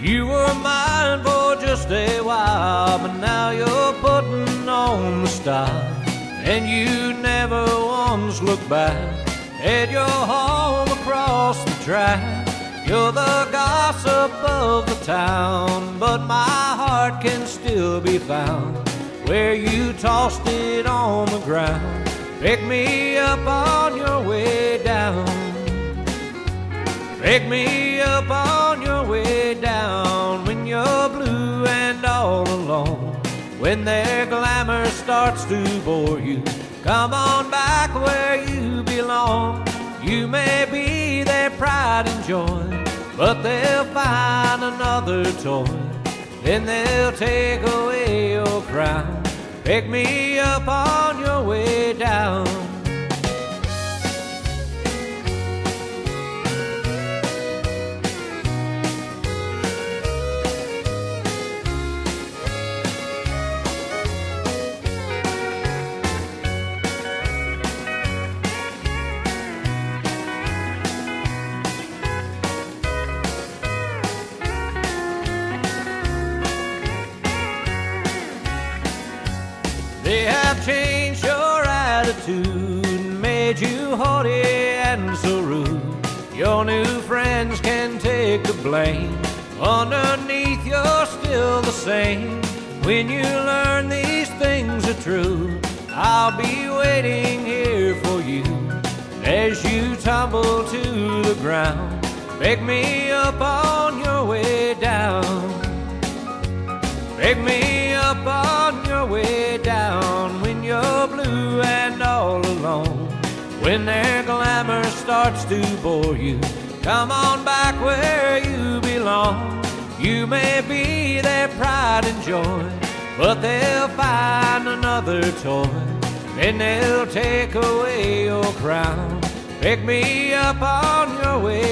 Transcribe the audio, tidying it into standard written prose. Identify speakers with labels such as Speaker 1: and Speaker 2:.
Speaker 1: You were mine for just a while, but now you're putting on the style. And you never once look back at your home across the track. You're the gossip of the town, but my heart can still be found where you tossed it on the ground. Pick me up on your way down. Pick me up on your way down when you're blue and all alone. When their glamour starts to bore you, come on back where you belong. You may be their pride and joy, but they'll find another toy. Then they'll take away your crown. Pick me up on your way down. They have changed your attitude, made you haughty and so rude. Your new friends can take the blame. Underneath you're still the same. When you learn these things are true, I'll be waiting here for you as you tumble to the ground. Pick me up on your way down. Pick me up on your way down when you're blue and all alone. When their glamour starts to bore you, come on back where you belong. You may be their pride and joy, but they'll find another toy. Then they'll take away your crown. Pick me up on your way